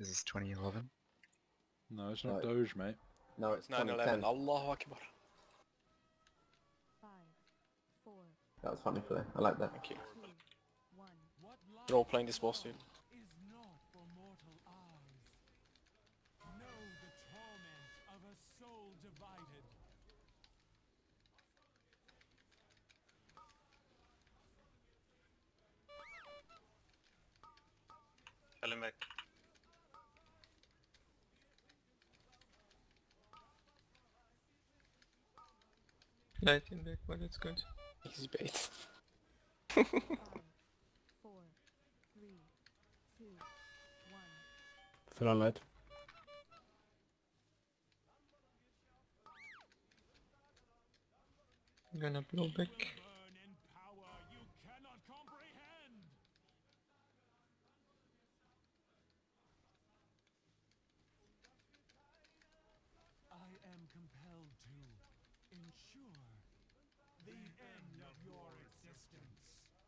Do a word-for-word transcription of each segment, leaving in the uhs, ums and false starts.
Is this twenty eleven? No, it's not No. Doge, mate. No, it's nine twenty eleven. ten. Allahu Akbar. Five, four, That was funny play. I like that. Thank you. two, one. You're all playing this boss, dude. Is not for mortal eyes. Know the torment of a soul divided. Tell him back. Lighting back, but it's good. Easy bait. Five, four, three, two, one. Fill on light. I'm gonna blow back. Burn in power you cannot comprehend. I am compelled to ensure the end of your existence.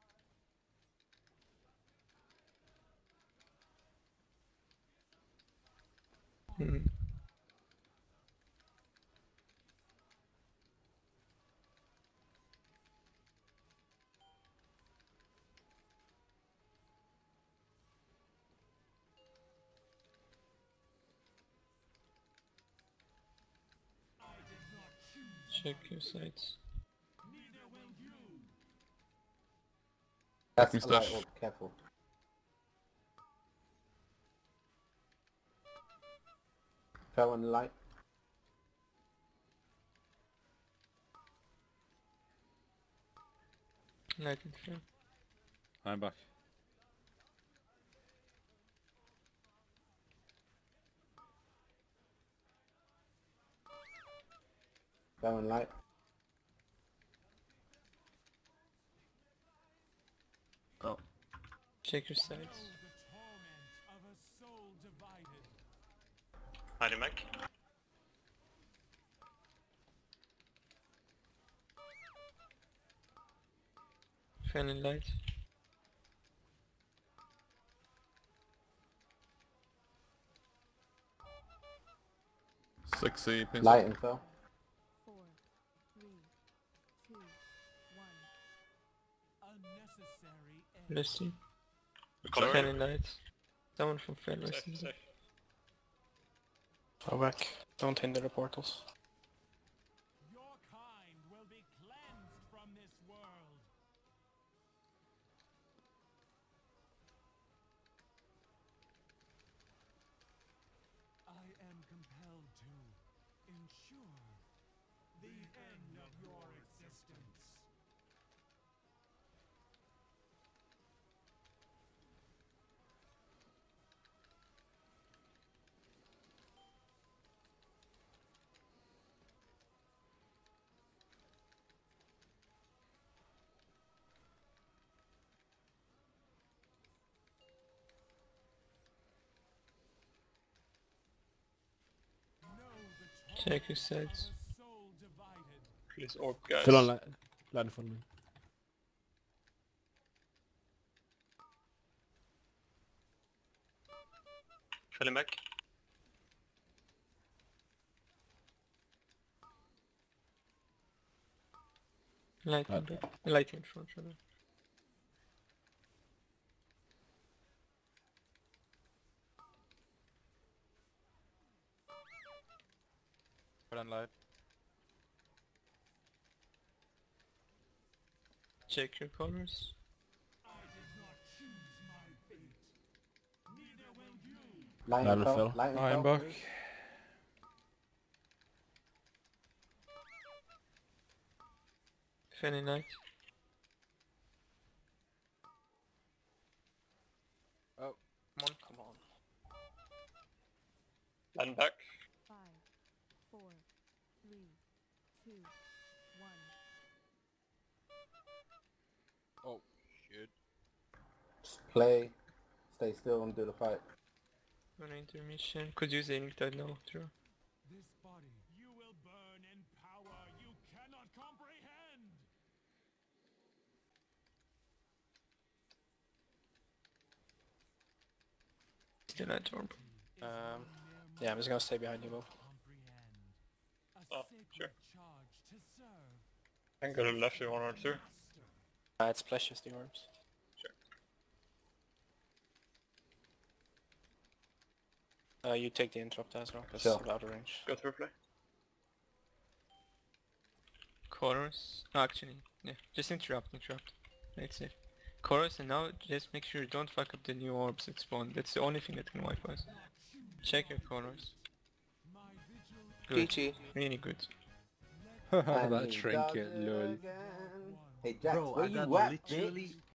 Hmm. I did not choose. Check your sights. Neither will you. That's Mr. a light orb. Careful. Fell on the light. Lighting frame. I'm back. Fell on light. Oh. Check your Know sights. the torment of a soul divided. Hiding back. Fan and light. sixty pins. Light and fell. Four, three, two, one. Unnecessary end. Resting. Color. Fan and light. Someone from fan resting. Go back. Don't hinder the portals. Your kind will be cleansed from this world. I am compelled to ensure the end of your existence. Know the Check your torment sights. of a soul divided. Please orb, guys. Fill on light. Light in front of me. Tell him back. Lighting Okay. back. Lighting in front, rather. Put on light. Check your colors. I did not choose my fate. Neither will you. Light Light and and fell. fell. Light and I'm fell. back. Fan and light. Oh, come on, come on. And back. Five, four, three, two, one. Oh, shit. Just play. Stay still and do the fight. On intermission. Could use the Ignite now, true. This body. You will burn in power you cannot comprehend. Still at orb. Um, yeah, I'm just gonna stay behind you both. A Oh, sacred sure. charge to serve. I can go to the left if you want to. Uh, it's splashes the orbs. Sure. Uh, you take the interrupt as well, because Sure. it's out of range. Go through play. Chorus. No, actually, yeah. Just interrupt, interrupt. That's it. Chorus, and now just make sure you don't fuck up the new orbs that spawn. That's the only thing that can wipe us. Check your chorus. My vigil Good. Peachy. Really good. And that he trinket, does it lol. again. Hey Jax, Bro, where I got you at, literally bitch?